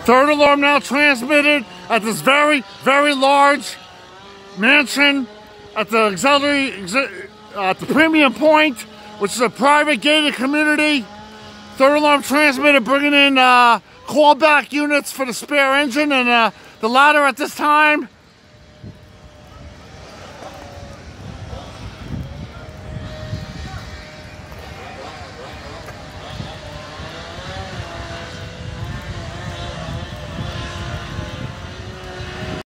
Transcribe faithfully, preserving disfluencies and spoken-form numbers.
Third alarm now transmitted at this very, very large mansion at the auxiliary, uh, at the Premium Point, which is a private gated community. Third alarm transmitted, bringing in uh, callback units for the spare engine and uh, the ladder at this time.